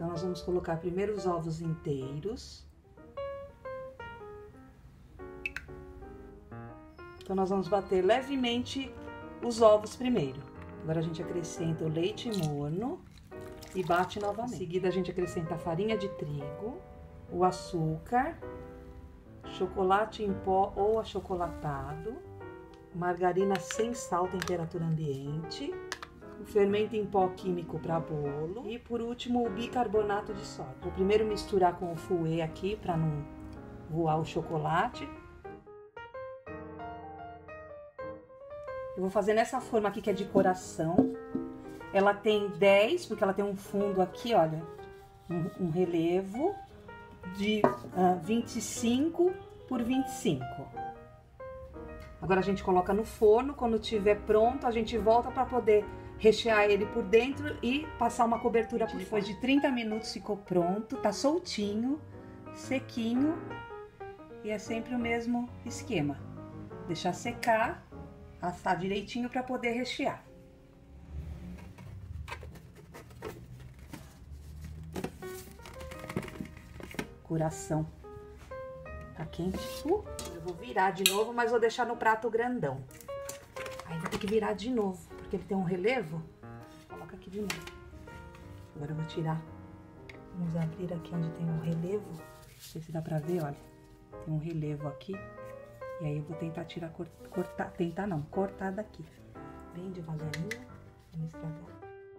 Então, nós vamos colocar primeiro os ovos inteiros. Então, nós vamos bater levemente os ovos primeiro. Agora, a gente acrescenta o leite morno e bate novamente. Em seguida, a gente acrescenta a farinha de trigo, o açúcar, chocolate em pó ou achocolatado, margarina sem sal, temperatura ambiente, o fermento em pó químico para bolo e, por último, o bicarbonato de sódio. Vou primeiro misturar com o fouet aqui para não voar o chocolate. Eu vou fazer nessa forma aqui que é de coração. Ela tem 10, porque ela tem um fundo aqui, olha, um relevo de 25 por 25. Agora a gente coloca no forno, quando tiver pronto a gente volta para poder rechear ele por dentro e passar uma cobertura por fora. Depois de 30 minutos ficou pronto, tá soltinho, sequinho e é sempre o mesmo esquema. Deixar secar, assar direitinho para poder rechear. Coração tá quente. Eu vou virar de novo, mas vou deixar no prato grandão. Aí vou ter que virar de novo, porque ele tem um relevo. Coloca aqui de novo. Agora eu vou tirar. Vamos abrir aqui onde tem um relevo. Não sei se dá pra ver, olha. Tem um relevo aqui. E aí eu vou tentar tirar, cortar daqui. Bem devagarinho. Vamos estragar.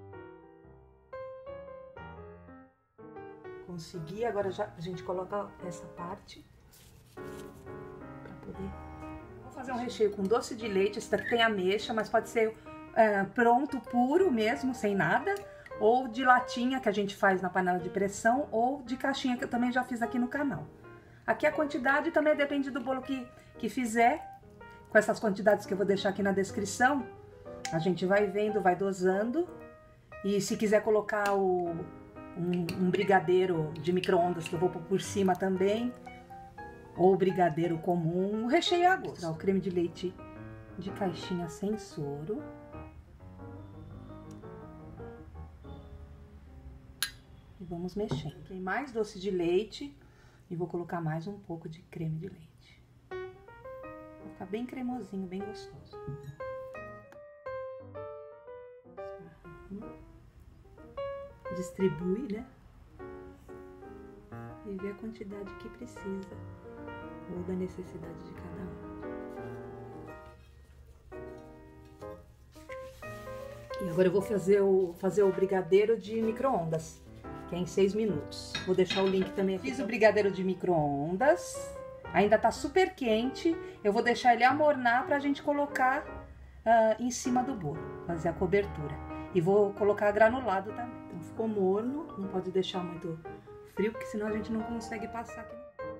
Consegui, agora já a gente coloca essa parte para poder. Vou fazer um recheio com doce de leite. Esse daqui tem ameixa, mas pode ser pronto, puro mesmo, sem nada, ou de latinha que a gente faz na panela de pressão, ou de caixinha que eu também já fiz aqui no canal. Aqui a quantidade também depende do bolo que fizer. Com essas quantidades que eu vou deixar aqui na descrição, a gente vai vendo, vai dosando. E se quiser colocar um brigadeiro de micro-ondas que eu vou pôr por cima também, ou brigadeiro comum, o recheio é a gosto. O creme de leite de caixinha sem soro. E vamos mexendo. Tem mais doce de leite e vou colocar mais um pouco de creme de leite. Vai ficar bem cremosinho, bem gostoso. Distribui, né? E vê a quantidade que precisa ou da necessidade de cada um. E agora eu vou fazer o brigadeiro de micro-ondas, que é em 6 minutos. Vou deixar o link também aqui. Fiz o brigadeiro de micro-ondas, ainda tá super quente. Eu vou deixar ele amornar pra gente colocar em cima do bolo, fazer a cobertura. E vou colocar granulado também. Então ficou morno, não pode deixar muito frio, porque senão a gente não consegue passar aqui.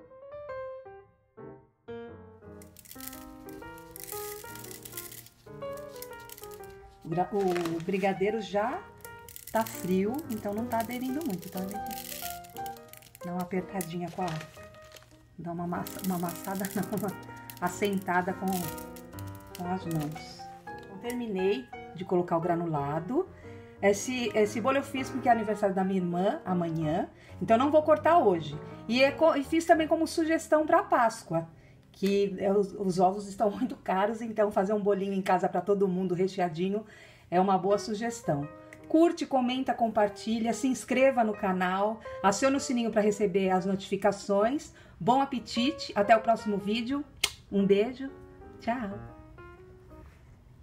O brigadeiro já tá frio, então não tá aderindo muito. Então a gente dá uma apertadinha com dá uma amassada, não, uma assentada com as mãos. Então terminei de colocar o granulado. Esse bolo eu fiz porque é aniversário da minha irmã amanhã, então não vou cortar hoje. E fiz também como sugestão para Páscoa, que os ovos estão muito caros, então fazer um bolinho em casa para todo mundo recheadinho é uma boa sugestão. Curte, comenta, compartilha, se inscreva no canal, acione o sininho para receber as notificações. Bom apetite, até o próximo vídeo. Um beijo, tchau!